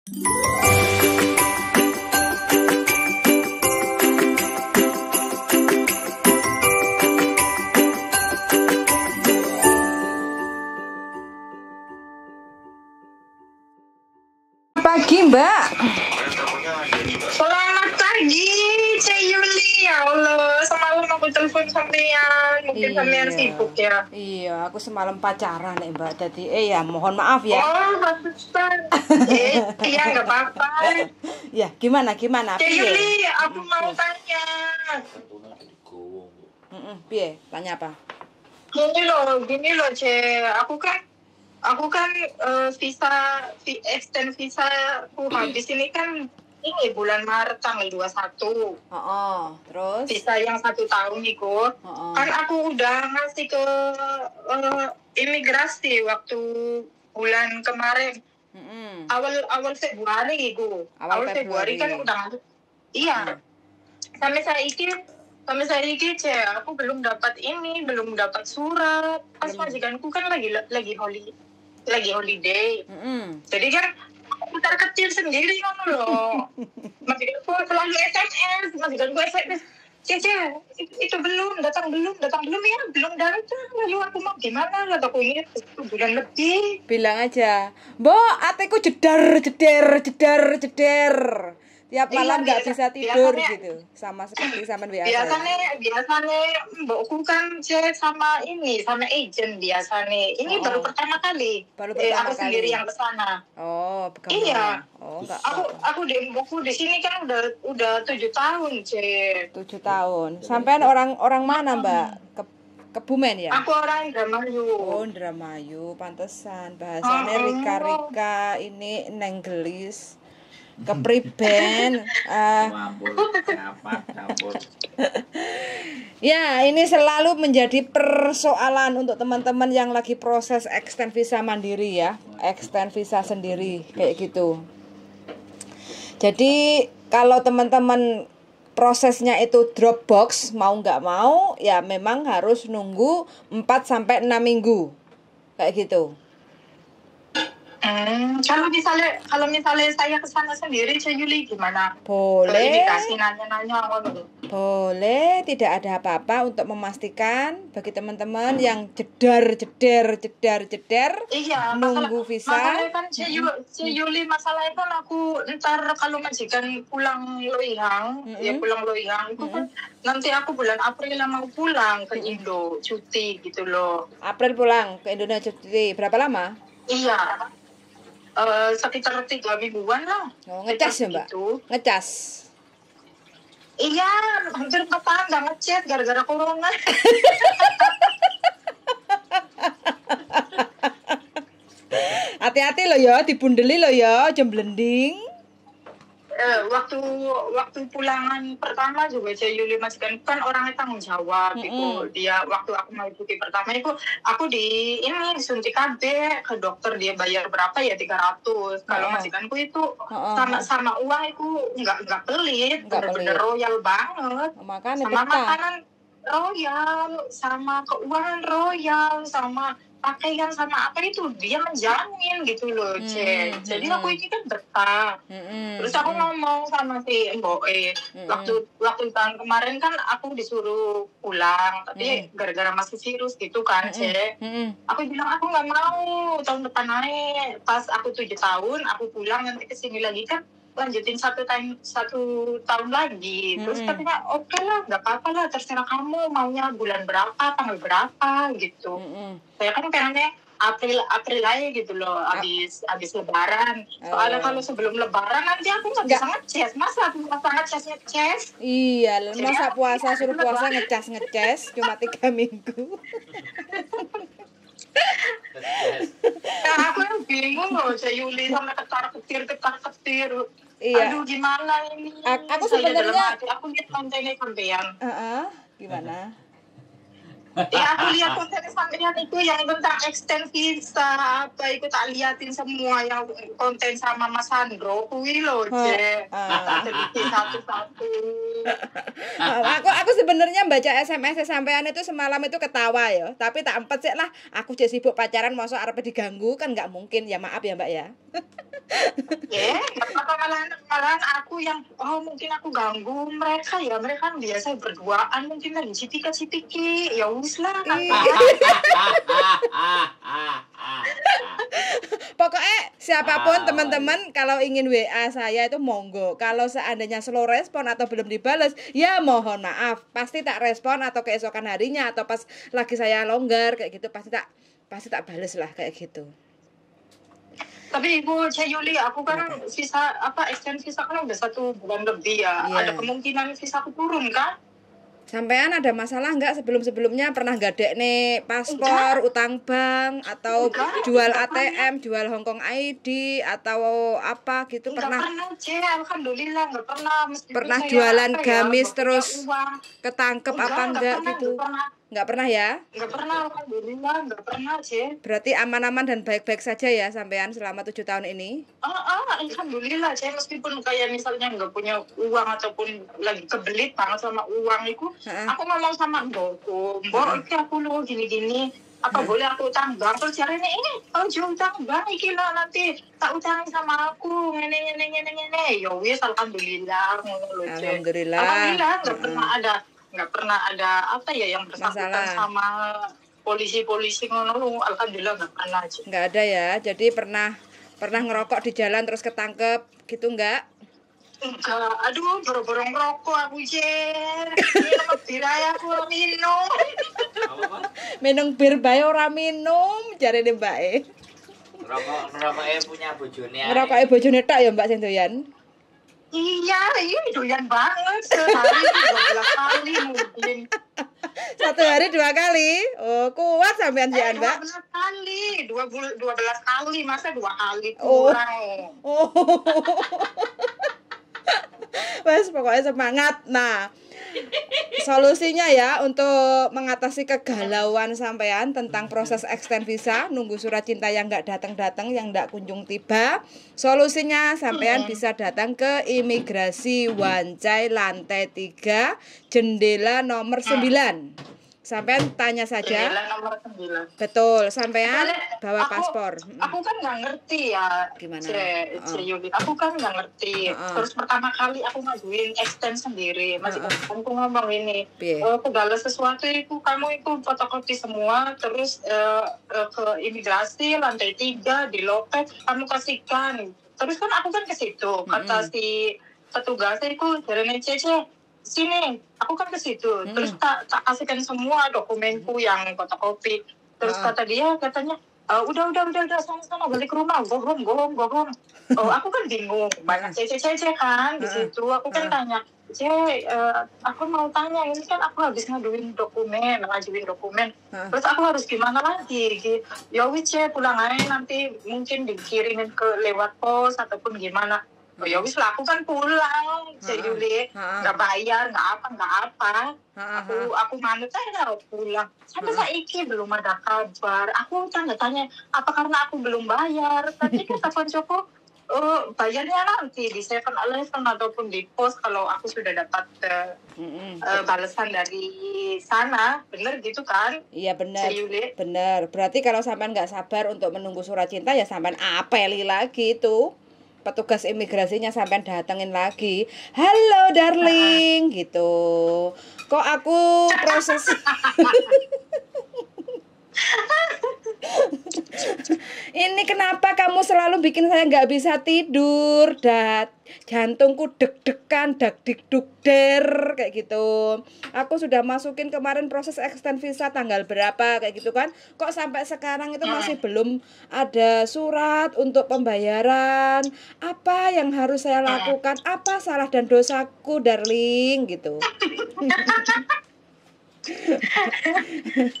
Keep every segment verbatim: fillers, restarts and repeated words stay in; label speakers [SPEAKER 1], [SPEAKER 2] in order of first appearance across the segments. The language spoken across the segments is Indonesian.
[SPEAKER 1] Pagi, Mbak.
[SPEAKER 2] Selamat pagi, Cek Yuli. Ya Allah, semalam aku telepon sampean, mungkin sampean sibuk ya.
[SPEAKER 1] Iya, aku semalam pacaran nih, Mbak. Jadi, eh ya, mohon maaf ya.
[SPEAKER 2] Oh, pantesan. Eh, iya nggak apa-apa.
[SPEAKER 1] Ya, gimana, gimana?
[SPEAKER 2] Cek
[SPEAKER 1] Piye?
[SPEAKER 2] Yuli, aku mau tanya.
[SPEAKER 1] Mm-mm, piye? Tanya apa?
[SPEAKER 2] Gini loh, gini loh, Cek. Aku kan Aku kan uh, visa, vi- extend visa aku habis ini kan ini bulan Maret tanggal dua puluh satu.
[SPEAKER 1] Oh, oh. Terus?
[SPEAKER 2] Visa yang satu tahun itu.
[SPEAKER 1] Oh, oh.
[SPEAKER 2] Kan aku udah ngasih ke uh, imigrasi waktu bulan kemarin.
[SPEAKER 1] Mm-mm.
[SPEAKER 2] Awal awal Februari itu.
[SPEAKER 1] Awal
[SPEAKER 2] Awal Februari,
[SPEAKER 1] Februari
[SPEAKER 2] kan udah ngasih. Iya. Sampai saya iki Sampai saya iki, Cek, aku belum dapat ini, belum dapat surat. Pas
[SPEAKER 1] Belum.
[SPEAKER 2] majikanku kan lagi lagi holiday. lagi holiday.
[SPEAKER 1] Mm-mm.
[SPEAKER 2] Jadi kan putar kecil sendiri kan loh. Majikanku selalu S M S, majikanku S M S. Cece, itu belum, datang belum, datang belum ya, belum datang. Lalu aku mau gimana? Kataku ini satu bulan lebih.
[SPEAKER 1] Bilang aja, Mbok, ateku jedar, jedar, jedar, jedar. Tiap
[SPEAKER 2] Iya,
[SPEAKER 1] malam nggak
[SPEAKER 2] biasa-
[SPEAKER 1] bisa tidur
[SPEAKER 2] biasanya-
[SPEAKER 1] gitu, sama seperti sama biasa.
[SPEAKER 2] Biasanya, biasanya mbokku kan cek sama ini, sama agent biasanya. Ini
[SPEAKER 1] Oh.
[SPEAKER 2] baru pertama kali.
[SPEAKER 1] Baru
[SPEAKER 2] Eh,
[SPEAKER 1] pertama
[SPEAKER 2] aku sendiri
[SPEAKER 1] kali.
[SPEAKER 2] yang kesana.
[SPEAKER 1] Oh, pegang.
[SPEAKER 2] Iya.
[SPEAKER 1] Oh, enggak.
[SPEAKER 2] Aku aku di mbokku di sini kan udah udah tujuh tahun, Cek.
[SPEAKER 1] Tujuh tahun. Sampean orang orang mana, Mbak? Ke Kebumen ya?
[SPEAKER 2] Aku orang Indramayu.
[SPEAKER 1] Oh, Indramayu, pantesan bahasanya
[SPEAKER 2] Oh.
[SPEAKER 1] Rika-Rika ini nenggelis. Kepriben. ah Ya, ini selalu menjadi persoalan untuk teman-teman yang lagi proses extend visa mandiri ya, extend visa sendiri kayak gitu. Jadi kalau teman-teman prosesnya itu Dropbox, mau nggak mau ya memang harus nunggu empat sampai enam minggu kayak gitu.
[SPEAKER 2] Hmm, kalau misalnya kalau misalnya saya kesana sendiri, Cek Yuli gimana?
[SPEAKER 1] Boleh.
[SPEAKER 2] Dikasih nanya-nanya ngono.
[SPEAKER 1] Boleh, tidak ada apa-apa untuk memastikan bagi teman-teman yang jedar, jedar, jedar, jedar
[SPEAKER 2] Iya,
[SPEAKER 1] nunggu
[SPEAKER 2] masalah,
[SPEAKER 1] visa.
[SPEAKER 2] masalahnya kan Cek Yu- Cek Yuli, masalahnya kan aku ntar kalau majikan pulang Loyang,
[SPEAKER 1] Mm-mm.
[SPEAKER 2] ya pulang Loyang, itu kan nanti aku bulan April mau pulang ke Indo, cuti gitu loh.
[SPEAKER 1] April pulang ke Indonesia cuti berapa lama?
[SPEAKER 2] Iya, Eh, sekitar tiga mingguan lah.
[SPEAKER 1] Oh, ngecas ya, Mbak?
[SPEAKER 2] Gitu.
[SPEAKER 1] Ngecas.
[SPEAKER 2] Iya, hampir empat tahun nggak ngechat gara-gara corona.
[SPEAKER 1] Hati-hati lo ya, dibundeli lo ya, jemblending.
[SPEAKER 2] Eh, waktu waktu pulangan pertama juga Cek Yuli majikan kan orangnya tanggung jawab
[SPEAKER 1] Mm-mm.
[SPEAKER 2] gitu. Dia waktu aku mau cuti pertama itu aku di ini disuntik K B ke dokter, dia bayar berapa ya tiga ratus. Kalau
[SPEAKER 1] Oh.
[SPEAKER 2] majikanku itu
[SPEAKER 1] Oh, oh,
[SPEAKER 2] sama
[SPEAKER 1] oh.
[SPEAKER 2] sama uang itu nggak nggak pelit,
[SPEAKER 1] Nggak
[SPEAKER 2] bener-bener
[SPEAKER 1] pelit.
[SPEAKER 2] royal banget.
[SPEAKER 1] Makanya
[SPEAKER 2] Sama
[SPEAKER 1] betah.
[SPEAKER 2] makanan royal, sama keuangan royal, sama pakaian sama apa itu dia menjamin gitu loh,
[SPEAKER 1] Hmm,
[SPEAKER 2] Cek. Jadi
[SPEAKER 1] hmm.
[SPEAKER 2] aku ini kan betah.
[SPEAKER 1] Mm-mm,
[SPEAKER 2] Terus aku
[SPEAKER 1] mm-mm.
[SPEAKER 2] ngomong sama si Mbok E,
[SPEAKER 1] Mm-mm.
[SPEAKER 2] waktu waktu tahun kemarin kan aku disuruh pulang, tapi gara-gara masih virus gitu kan, Cek.
[SPEAKER 1] Mm-mm.
[SPEAKER 2] Aku bilang aku nggak mau tahun depan naik. Pas aku tujuh tahun, aku pulang nanti kesini lagi kan lanjutin satu tahun satu tahun lagi. Terus
[SPEAKER 1] Mm-mm.
[SPEAKER 2] katanya oke lah, nggak apa-apa lah, terserah kamu maunya bulan berapa, tanggal berapa gitu.
[SPEAKER 1] Mm-mm.
[SPEAKER 2] Saya kan pengennya April April aja gitu loh, abis abis Lebaran. Soalnya
[SPEAKER 1] Oh.
[SPEAKER 2] kalau sebelum Lebaran nanti aku nggak bisa ngecas. Masa aku masa ngecas ngecas?
[SPEAKER 1] Iya,
[SPEAKER 2] Jadi
[SPEAKER 1] masa
[SPEAKER 2] aku-
[SPEAKER 1] puasa suruh puasa ngecas ngecas cuma tiga minggu.
[SPEAKER 2] Nah, aku yang bingung loh, Cek Yuli sampai ketar ketir ketar ketir.
[SPEAKER 1] Iya.
[SPEAKER 2] Aduh gimana ini?
[SPEAKER 1] A- aku
[SPEAKER 2] Saya
[SPEAKER 1] sebenarnya-
[SPEAKER 2] dalam hati, aku lihat kontennya sampean.
[SPEAKER 1] Heeh, gimana?
[SPEAKER 2] Ya aku lihat konten sampean itu yang tentang extend visa apa itu tak liatin semua yang konten sama Mas Sandro kuwi lho Je. Tak teliti satu-satu.
[SPEAKER 1] aku aku sebenarnya baca S M S sampean itu semalam itu ketawa ya, tapi tak empet sih lah. Aku jadi sibuk pacaran, masa arep diganggu kan nggak mungkin ya, maaf ya Mbak ya.
[SPEAKER 2] Ya, apa malahan malahan aku yang oh mungkin aku ganggu mereka ya, mereka kan biasa berduaan mungkin lagi cipika-cipiki ya wis lah kan.
[SPEAKER 1] Pokoknya siapapun teman-teman kalau ingin W A saya itu monggo. Kalau seandainya slow respon atau belum dibales, ya mohon maaf. Pasti tak respon atau keesokan harinya atau pas lagi saya longgar kayak gitu pasti tak pasti tak bales lah kayak gitu.
[SPEAKER 2] Tapi Ibu Cik Yuli, aku kan visa apa extend visa kan udah satu bulan lebih ya.
[SPEAKER 1] Iya.
[SPEAKER 2] Ada kemungkinan visa aku turun kan?
[SPEAKER 1] Sampean ada masalah nggak sebelum-sebelumnya pernah gadek nih paspor, enggak. Utang bank atau enggak, jual enggak A T M, pernah. Jual Hongkong I D atau apa gitu
[SPEAKER 2] enggak
[SPEAKER 1] pernah?
[SPEAKER 2] Pernah, Cek. Alhamdulillah enggak pernah. Meskipun
[SPEAKER 1] pernah jualan gamis
[SPEAKER 2] ya,
[SPEAKER 1] terus ketangkep
[SPEAKER 2] enggak,
[SPEAKER 1] apa enggak, enggak
[SPEAKER 2] pernah,
[SPEAKER 1] gitu?
[SPEAKER 2] Enggak pernah.
[SPEAKER 1] Enggak pernah ya?
[SPEAKER 2] Enggak pernah, alhamdulillah enggak pernah, Cek.
[SPEAKER 1] Berarti aman-aman dan baik-baik saja ya sampean selama tujuh tahun ini?
[SPEAKER 2] Ah, ah, alhamdulillah, Cek. Meskipun kayak misalnya enggak punya uang ataupun lagi kebelit banget sama uang itu, ha-ha. Aku ngomong sama mbokku, mbok iki aku lu gini-gini, apa ha-ha. Boleh aku utang bank? Terus caranya ini, oh jual utang bank iki lo nanti tak utangin sama aku, ngene ngene ngene ngene. Ya wis alhamdulillah ngono lho, Cek.
[SPEAKER 1] Alhamdulillah.
[SPEAKER 2] Alhamdulillah enggak ha-ha. pernah ada nggak pernah ada apa ya yang bersangkutan masalah sama polisi-polisi ngono, alhamdulillah nggak pernah aja.
[SPEAKER 1] Nggak ada ya, jadi pernah pernah ngerokok di jalan terus ketangkep gitu nggak?
[SPEAKER 2] Enggak, aduh boro-boro ngerokok aku Jer. Minum bir aja aku minum.
[SPEAKER 1] Minum bir bae ora minum, jarene Mbak E.
[SPEAKER 3] Ngerokok ngerokoknya punya bojone.
[SPEAKER 1] Ngerokoknya bojone tok ya Mbak sing doyan.
[SPEAKER 2] Iya, iya doyan banget. Sehari dua belas kali mungkin.
[SPEAKER 1] Satu hari dua kali? Oh, kuat sampean jian, Mbak.
[SPEAKER 2] dua belas kali, dua belas kali, masa dua kali kurang.
[SPEAKER 1] Oh. Oh. Wes pokoknya semangat. Nah, solusinya ya untuk mengatasi kegalauan sampean tentang proses extend visa, nunggu surat cinta yang nggak datang-datang, yang nggak kunjung tiba. Solusinya sampean bisa datang ke imigrasi Wancai lantai tiga, jendela nomor sembilan. Sampean tanya saja.
[SPEAKER 2] Jendela nomor sembilan.
[SPEAKER 1] Betul, sampean bawa
[SPEAKER 2] aku,
[SPEAKER 1] paspor.
[SPEAKER 2] Aku kan nggak ngerti ya.
[SPEAKER 1] Gimana?
[SPEAKER 2] C, C, oh. Aku kan nggak ngerti. Uh-uh. Terus pertama kali aku ngajuin extend sendiri. Masih uh-uh. aku ngomong ini. Uh, segala sesuatu itu kamu itu fotokopi semua. Terus uh, uh, ke imigrasi lantai tiga di loket kamu kasihkan. Terus kan aku kan ke situ. Kata mm-hmm. si petugasnya itu dari Cece. Sini, aku kan ke situ, hmm. terus tak, tak kasihkan semua dokumenku yang fotokopi. Terus uh. kata dia, katanya, e, udah, udah, udah, udah, sana-sana balik ke rumah, go home, go home, go home. Oh, aku kan bingung, banyak cece-cece kan di situ. Aku kan uh. tanya, Ce, uh, aku mau tanya, ini kan aku habis ngaduin dokumen, ngajuin dokumen. Uh. Terus aku harus gimana lagi? Ya wis, Ce, pulang aja nanti mungkin dikirimin ke lewat pos ataupun gimana. Oh ya wis lah, aku kan pulang, Cik Yuli, nggak bayar, nggak apa, nggak apa. Aku aku manut aja pulang. Sampai saiki belum ada kabar. Aku tanya-tanya, apa karena aku belum bayar? Tadi kata Joko, uh, bayarnya nanti di seven eleven ataupun di pos kalau aku sudah dapat uh, uh, balasan dari sana. Bener gitu kan?
[SPEAKER 1] Iya benar. Benar. Berarti kalau sampean nggak sabar untuk menunggu surat cinta ya sampean apeli lagi itu. Petugas imigrasinya sampai datengin lagi. Halo darling gitu. Kok aku proses ini kenapa kamu selalu bikin saya nggak bisa tidur, dat jantungku deg-degan, dak-dik-duk-der kayak gitu. Aku sudah masukin kemarin proses extend visa tanggal berapa kayak gitu kan. Kok sampai sekarang itu masih belum ada surat untuk pembayaran. Apa yang harus saya lakukan? Apa salah dan dosaku, darling gitu.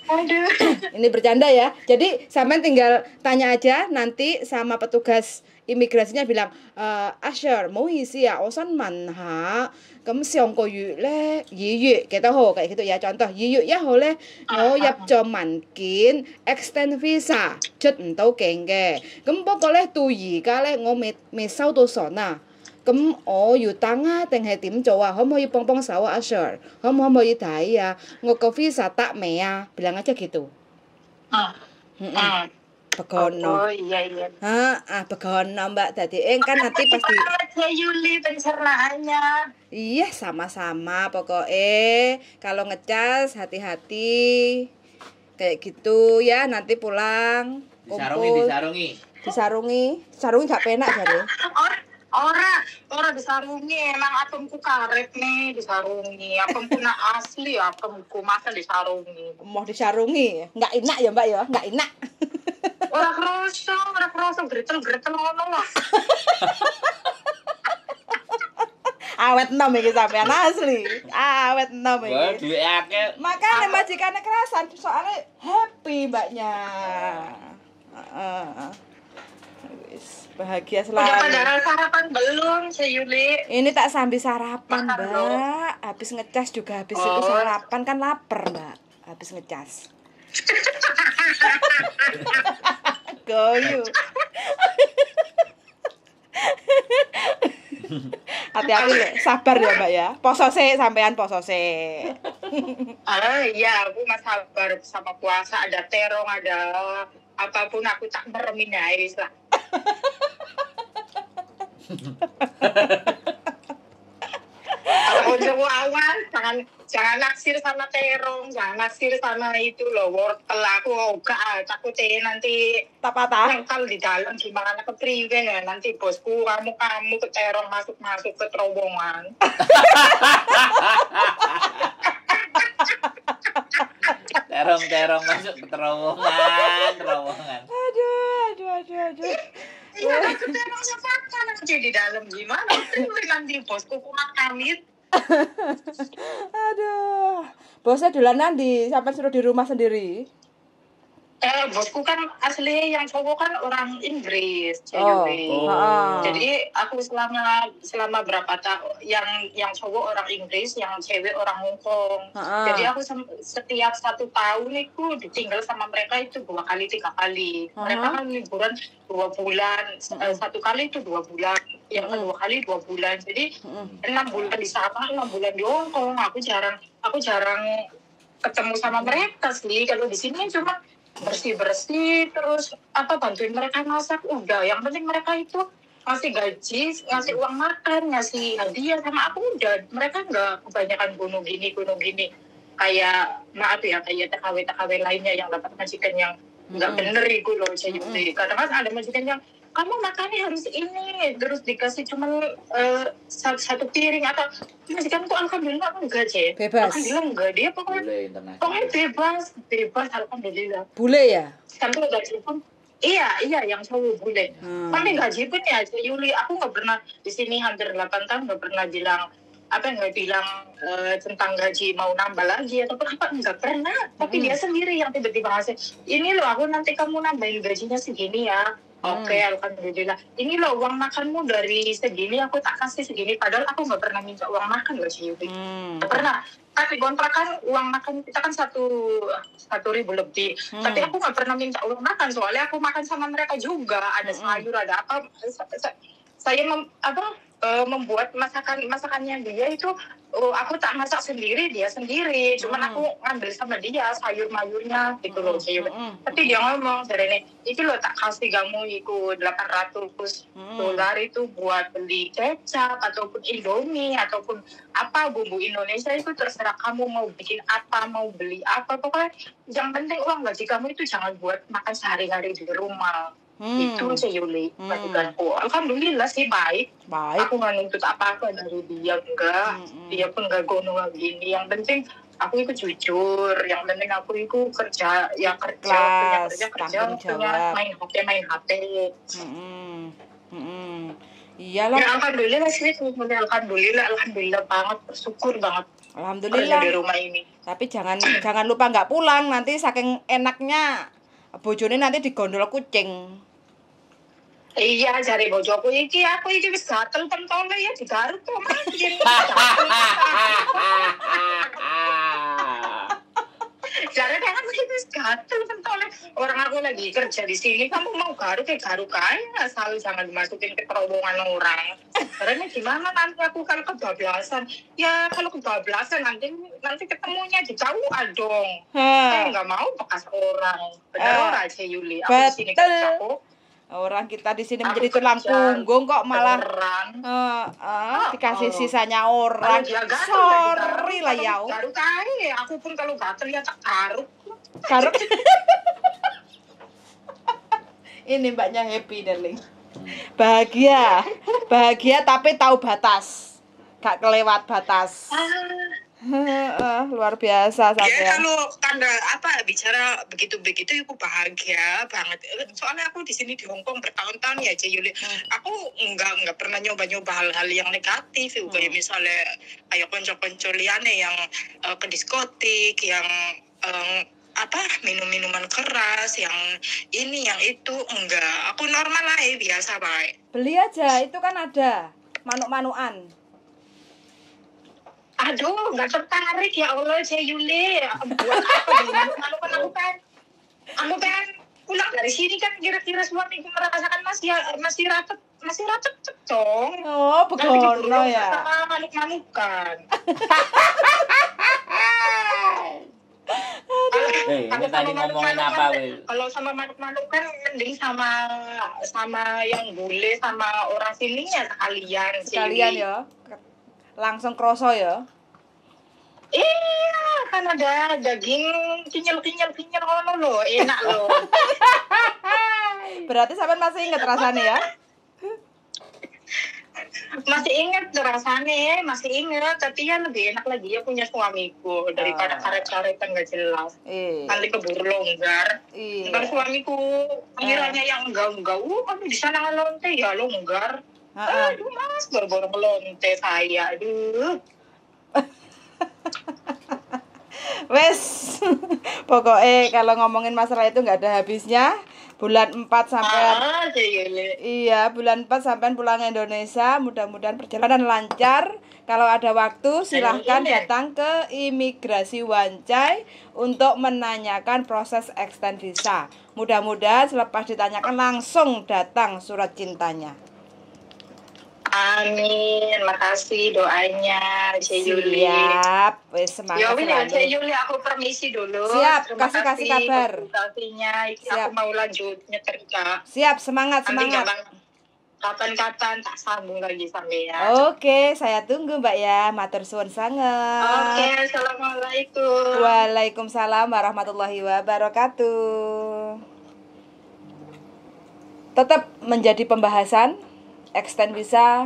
[SPEAKER 1] Ini bercanda ya. Jadi sampean tinggal tanya aja nanti sama petugas imigrasinya bilang, eh Asher mau isi ya osan manha kamu siang ko yu le yi yu kita ho kayak gitu ya, contoh yi yu ya ho le ngo yap cho mankin extend visa chut entau kenge kamu pokoknya tu yi ka le ngo me me sau to sona kamu oh yu tanga teng hai tim cowa ho mau yu pong pong sawa Asher ho mau mau yu tai ya ngo ko visa tak me ya bilang aja gitu.
[SPEAKER 2] Ah.
[SPEAKER 1] Mm-mm.
[SPEAKER 2] Ah.
[SPEAKER 1] Begono.
[SPEAKER 2] Oh iya iya.
[SPEAKER 1] Ah, ah begono Mbak. Dadi eng kan nanti pasti
[SPEAKER 2] Saya Yuli pencernaannya.
[SPEAKER 1] iya sama-sama pokoknya kalau ngecas hati-hati kayak gitu ya nanti pulang
[SPEAKER 3] Disarungi,
[SPEAKER 1] kumpul
[SPEAKER 3] disarungi.
[SPEAKER 1] disarungi sarungi gak penak jare
[SPEAKER 2] Or, ora, ora disarungi. Emang apemku karet nih disarungi. Apemku nak asli, apemku masa disarungi.
[SPEAKER 1] mau disarungi nggak enak ya Mbak ya nggak enak
[SPEAKER 2] Ora kroso, ora kroso gretel-gretel ngono lah.
[SPEAKER 1] awet enom iki sampean asli awet enom
[SPEAKER 3] Wah,
[SPEAKER 1] iki
[SPEAKER 3] duit akeh.
[SPEAKER 1] makanya majikannya kerasan soalnya happy mbaknya. Heeh. Wis bahagia
[SPEAKER 2] Udah pada
[SPEAKER 1] selalu.
[SPEAKER 2] sarapan belum, si Yuli?
[SPEAKER 1] Ini tak sambil sarapan,
[SPEAKER 2] Makan
[SPEAKER 1] Mbak. Habis ngecas juga habis itu
[SPEAKER 2] Oh.
[SPEAKER 1] sarapan kan lapar, Mbak. Habis ngecas. Goyu. Hati-hati lho, sabar ya, Mbak ya. Poso sik sampean poso sik.
[SPEAKER 2] Ah iya, aku mas sabar sama puasa. Ada terong, ada apapun aku tak meremin aja lah. Kalau untuk awal jangan jangan naksir sama terong, jangan naksir sama itu loh wortel. Aku enggak takutnya nanti
[SPEAKER 1] Tak patah.
[SPEAKER 2] nengkal di dalam gimana kepriwe ya nanti bosku kamu kamu ke terong masuk masuk ke terowongan.
[SPEAKER 3] Terong-terong masuk ke terowongan, terowongan.
[SPEAKER 1] Aduh, aduh, aduh, aduh.
[SPEAKER 2] Iya aku terong siapa nanti di dalam gimana kepriwe nanti bosku kurang kamit.
[SPEAKER 1] Aduh. Bosnya dolanan di sampai suruh di rumah sendiri.
[SPEAKER 2] Eh, bosku kan asli yang cowok kan orang Inggris,
[SPEAKER 1] Oh,
[SPEAKER 2] jadi,
[SPEAKER 1] heeh.
[SPEAKER 2] jadi aku selama selama berapa tahun yang yang cowok orang Inggris, yang cewek orang Hong Kong.
[SPEAKER 1] Heeh.
[SPEAKER 2] Jadi aku sem- setiap satu tahun itu ditinggal sama mereka itu dua kali tiga kali. Mereka
[SPEAKER 1] Heeh.
[SPEAKER 2] kan liburan dua bulan, eh, satu kali itu dua bulan, yang
[SPEAKER 1] Mm.
[SPEAKER 2] kedua kali dua bulan. Jadi
[SPEAKER 1] Mm.
[SPEAKER 2] enam bulan di sana, enam bulan di Hong Kong. Aku jarang, aku jarang ketemu sama mereka sih. Kalau di sini cuma bersih bersih terus apa bantuin mereka masak udah yang penting mereka itu ngasih gaji ngasih uang makan ngasih hadiah sama aku udah mereka nggak kebanyakan gunung gini gunung gini kayak maaf ya kayak T K W T K W lainnya yang dapat majikan yang nggak
[SPEAKER 1] Mm.
[SPEAKER 2] bener itu loh jadi kadang kan ada majikan yang kamu makannya harus ini terus dikasih cuman eh, satu, satu piring atau majikanku alhamdulillah enggak sih
[SPEAKER 1] Bebas.
[SPEAKER 2] alhamdulillah enggak dia pokoknya
[SPEAKER 3] Boleh internasional.
[SPEAKER 2] pokoknya bebas bebas alhamdulillah
[SPEAKER 1] Bule ya?
[SPEAKER 2] sampai gaji pun iya iya yang cowok bule
[SPEAKER 1] Hmm.
[SPEAKER 2] sampai gaji pun ya Yuli aku nggak pernah di sini hampir delapan tahun nggak pernah bilang apa nggak bilang eh, tentang gaji mau nambah lagi atau apa nggak pernah tapi
[SPEAKER 1] Hmm.
[SPEAKER 2] dia sendiri yang tiba-tiba ngasih ini loh aku nanti kamu nambahin gajinya segini ya oke
[SPEAKER 1] Hmm.
[SPEAKER 2] alhamdulillah ini loh uang makanmu dari segini aku tak kasih segini padahal aku nggak pernah minta uang makan loh si Yuli
[SPEAKER 1] Hmm.
[SPEAKER 2] nggak pernah tapi kontrakan uang makan kita kan satu satu ribu lebih
[SPEAKER 1] Hmm.
[SPEAKER 2] tapi aku nggak pernah minta uang makan soalnya aku makan sama mereka juga ada
[SPEAKER 1] Hmm.
[SPEAKER 2] sayur ada apa Sa- sa- saya mem, apa eh, membuat masakan masakannya dia itu oh, aku tak masak sendiri dia sendiri cuman
[SPEAKER 1] Hmm.
[SPEAKER 2] aku ngambil sama dia sayur mayurnya gitu loh
[SPEAKER 1] Hmm.
[SPEAKER 2] sayur
[SPEAKER 1] Hmm.
[SPEAKER 2] tapi dia ngomong dari ini itu loh tak kasih kamu itu delapan ratus
[SPEAKER 1] Hmm.
[SPEAKER 2] dolar itu buat beli kecap ataupun Indomie ataupun apa bumbu Indonesia itu terserah kamu mau bikin apa mau beli apa pokoknya yang penting uang gaji kamu itu jangan buat makan sehari-hari di rumah
[SPEAKER 1] Hmm.
[SPEAKER 2] itu sih Yuli
[SPEAKER 1] Hmm.
[SPEAKER 2] majikanku alhamdulillah sih baik
[SPEAKER 1] Baik.
[SPEAKER 2] aku nggak nuntut apa-apa dari dia enggak
[SPEAKER 1] Hmm.
[SPEAKER 2] dia pun nggak gonong gini yang penting aku itu jujur yang penting aku itu kerja ya kerja punya
[SPEAKER 1] Ikhlas,
[SPEAKER 2] kerja kerja
[SPEAKER 1] tanggung
[SPEAKER 2] punya
[SPEAKER 1] jawab.
[SPEAKER 2] main H P main H P
[SPEAKER 1] Hmm. Hmm. Iyalah.
[SPEAKER 2] ya alhamdulillah sih alhamdulillah alhamdulillah banget bersyukur banget kerja
[SPEAKER 1] Alhamdulillah.
[SPEAKER 2] di rumah ini
[SPEAKER 1] Tapi jangan jangan lupa nggak pulang nanti saking enaknya bojone nanti digondol kucing.
[SPEAKER 2] Iya, jare bojoku iki aku iki wis gatel pentole ya digaruk kok makin. Jare kan aku iki wis gatel pentole. Orang aku lagi kerja di sini, kamu mau garuk ya garuk aja, asal jangan dimasukin ke terowongan orang. Karena gimana nanti aku kalau kebablasan? Ya kalau kebablasan nanti nanti ketemunya di jauhan dong. Saya
[SPEAKER 1] Ha.
[SPEAKER 2] nggak mau bekas orang. Benar
[SPEAKER 1] Ah,
[SPEAKER 2] orang aja Yuli. Aku di sini
[SPEAKER 1] betul.
[SPEAKER 2] kerja kok.
[SPEAKER 1] Orang kita di sini
[SPEAKER 2] Aku
[SPEAKER 1] menjadi tulang
[SPEAKER 2] kerja
[SPEAKER 1] punggung kok malah
[SPEAKER 2] beneran.
[SPEAKER 1] eh, eh,
[SPEAKER 2] Oh,
[SPEAKER 1] dikasih
[SPEAKER 2] oh.
[SPEAKER 1] sisanya
[SPEAKER 2] Kalau
[SPEAKER 1] orang.
[SPEAKER 2] dia gatel ya
[SPEAKER 1] Sorry
[SPEAKER 2] digaruk.
[SPEAKER 1] lah
[SPEAKER 2] Kalau
[SPEAKER 1] ya.
[SPEAKER 2] garuk aja. Aku pun kalau gatel ya tak garuk.
[SPEAKER 1] Garuk. Ini mbaknya happy darling. Bahagia. Bahagia tapi tahu batas. Gak kelewat batas.
[SPEAKER 2] Ah.
[SPEAKER 1] Eh, luar biasa
[SPEAKER 2] Ya
[SPEAKER 1] sampean.
[SPEAKER 2] kalau tanda apa bicara begitu-begitu aku bahagia banget. Soalnya aku di sini di Hong Kong bertahun-tahun ya, Yuli. Aku nggak nggak pernah nyoba-nyoba hal-hal yang negatif. Hmm. Kayak misalnya kayak konco-konco liane yang uh, ke diskotik, yang um, apa minum-minuman keras, yang ini yang itu enggak. Aku normal lah ya, biasa baik.
[SPEAKER 1] Beli aja, itu kan ada manuk-manukan.
[SPEAKER 2] Aduh, nggak tertarik ya Allah, saya Yuli. Buat apa nih malu-malu kan aku kan? Aku kan pulang dari sini kan kira-kira suamiku merasakan masih masih rapat masih rapat dong.
[SPEAKER 1] Oh, begono ya.
[SPEAKER 2] Sama manuk-manukan.
[SPEAKER 3] Eh, ini tadi ngomongin apa, Wil?
[SPEAKER 2] Kalau sama manuk-manukan mending sama sama yang bule sama orang sininya sekalian.
[SPEAKER 1] Sekalian ya. Langsung kroso ya.
[SPEAKER 2] Iya, kan ada daging kinyel-kinyel-kinyel ngono loh, enak loh.
[SPEAKER 1] Berarti sampean masih ingat rasanya ya?
[SPEAKER 2] Masih ingat rasanya, masih ingat, tapi ya lebih enak lagi ya punya suamiku daripada karet-karetan gak jelas.
[SPEAKER 1] Iya.
[SPEAKER 2] Nanti keburu longgar.
[SPEAKER 1] Iya.
[SPEAKER 2] Ntar suamiku kiranya yang enggak-enggak, uh kamu di sana ngelonte ya longgar.
[SPEAKER 1] Heeh.
[SPEAKER 2] Aduh mas, baru-baru ngelonte saya, aduh.
[SPEAKER 1] Wes, pokoknya kalau ngomongin masalah itu nggak ada habisnya. Bulan empat sampai
[SPEAKER 2] Ah, Yuli.
[SPEAKER 1] iya, bulan empat sampai pulang Indonesia. Mudah-mudahan perjalanan lancar. Kalau ada waktu silahkan
[SPEAKER 2] Amin.
[SPEAKER 1] datang ke Imigrasi Wancai untuk menanyakan proses extend visa. Mudah-mudahan selepas ditanyakan langsung datang surat cintanya.
[SPEAKER 2] Amin, makasih doanya, Cik Yuli.
[SPEAKER 1] Siap, wes
[SPEAKER 2] Ya
[SPEAKER 1] semangat
[SPEAKER 2] wih ya, Cik
[SPEAKER 1] selalu.
[SPEAKER 2] Yuli, aku permisi dulu.
[SPEAKER 1] Siap,
[SPEAKER 2] Terima
[SPEAKER 1] kasih- kasih
[SPEAKER 2] kasih
[SPEAKER 1] kabar.
[SPEAKER 2] konsultasinya. Iki
[SPEAKER 1] Siap.
[SPEAKER 2] aku mau lanjut nyetrika.
[SPEAKER 1] Siap, semangat,
[SPEAKER 2] Nanti
[SPEAKER 1] semangat.
[SPEAKER 2] kapan- kapan-kapan tak sambung lagi sampai ya.
[SPEAKER 1] Oke, saya tunggu Mbak ya. Matur suwun sangat.
[SPEAKER 2] Oke, assalamualaikum.
[SPEAKER 1] Waalaikumsalam warahmatullahi wabarakatuh. Tetap menjadi pembahasan extend visa,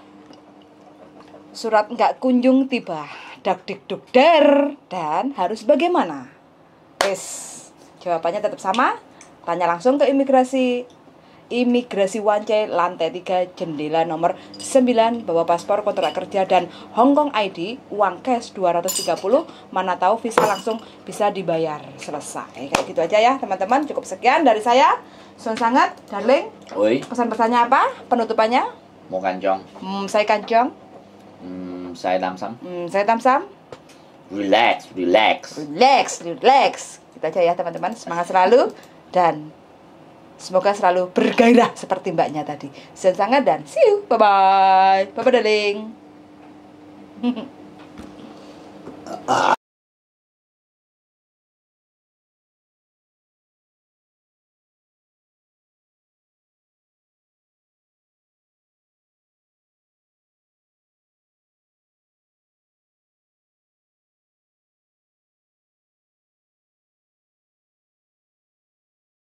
[SPEAKER 1] surat nggak kunjung tiba, dak dik duk der, dan harus bagaimana? Wes, jawabannya tetap sama. Tanya langsung ke imigrasi. Imigrasi Wancai lantai tiga jendela nomor sembilan, bawa paspor, kontrak kerja dan Hong Kong I D, uang cash dua ratus tiga puluh, mana tahu visa langsung bisa dibayar. Selesai. Kayak gitu aja ya, teman-teman. Cukup sekian dari saya. Suan sangat, darling.
[SPEAKER 3] Oi,
[SPEAKER 1] Pesan-pesannya apa? Penutupannya?
[SPEAKER 3] mau kancong?
[SPEAKER 1] Hmm, saya Kancong.
[SPEAKER 3] Hmm, saya Damsam.
[SPEAKER 1] Hmm, saya Tamsam.
[SPEAKER 3] Relax, relax.
[SPEAKER 1] Relax, relax. Gitu aja ya, teman-teman. Semangat selalu dan semoga selalu bergairah seperti mbaknya tadi. Suan sangat dan see you. Bye-bye. Bye-bye, darling.